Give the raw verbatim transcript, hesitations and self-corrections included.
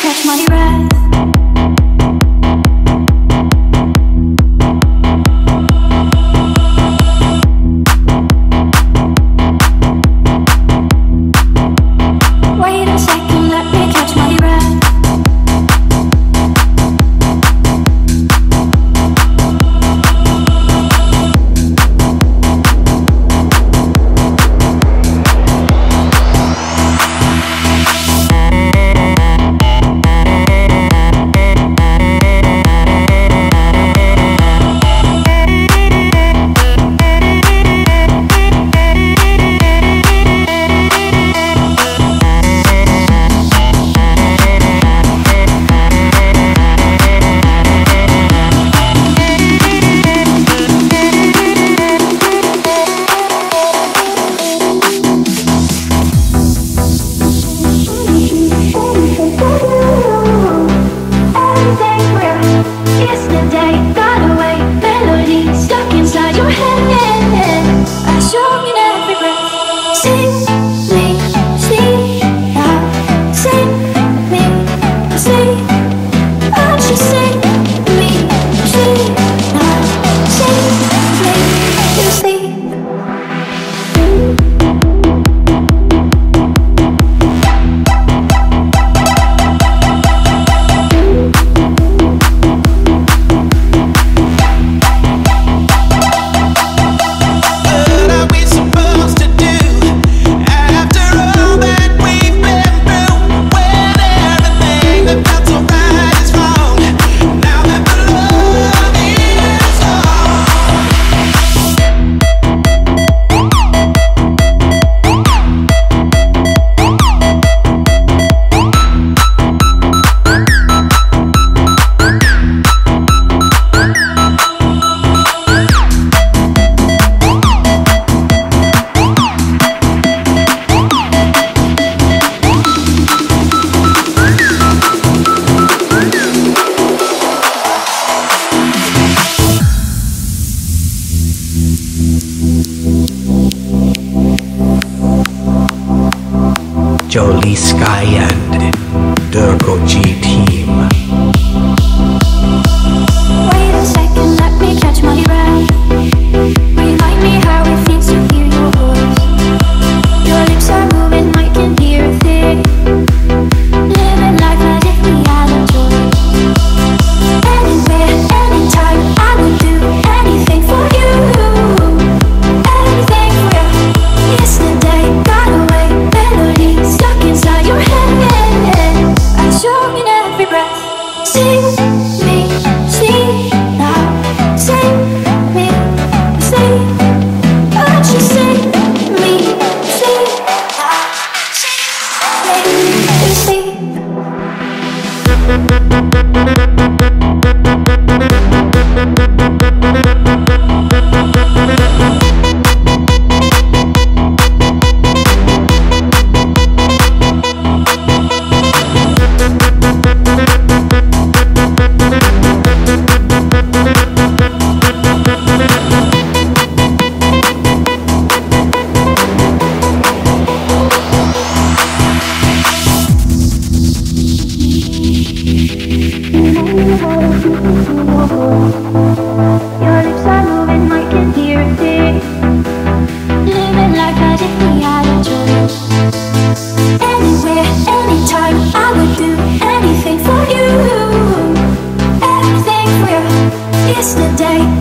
catch my breath. Wait a second, let me catch my breath. Jolie Sky and Durgo G Team. Wait a second, let me catch my breath. Remind me how it feels to hear your voice. Your lips are moving, I can hear a thing. Living life as if we had a choice. Anywhere, anytime, I would do anything for you. Anything for you. Yesterday got away, melody stuck inside your head. I show in every breath. Sing me, sing now. Sing me, sing. Won't you sing me, sing now. Sing me, sing. Your lips are moving, I can hear a thing. Living life as if we had a choice. Anywhere, anytime, I would do anything for you. Anything for you. Yesterday